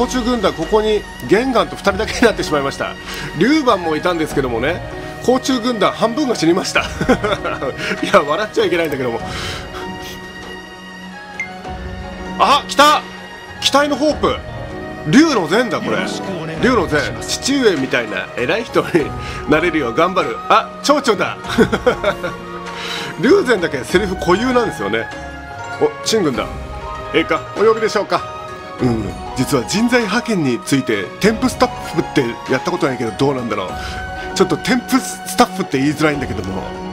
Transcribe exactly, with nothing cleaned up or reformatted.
甲虫軍団ここにゲンガンとふたりだけになってしまいました。龍馬もいたんですけどもね、甲虫軍団半分が死にましたいや笑っちゃいけないんだけども、あ、来た期待のホープ、龍の禅だこれ。龍の禅、父上みたいな偉い人になれるよう頑張る。あ、蝶々だ龍禅だけセリフ固有なんですよね。お、陳軍だ。ええか、お呼びでしょうか。うん、実は人材派遣について添付スタッフってやったことないけどどうなんだろう。ちょっと添付スタッフって言いづらいんだけども、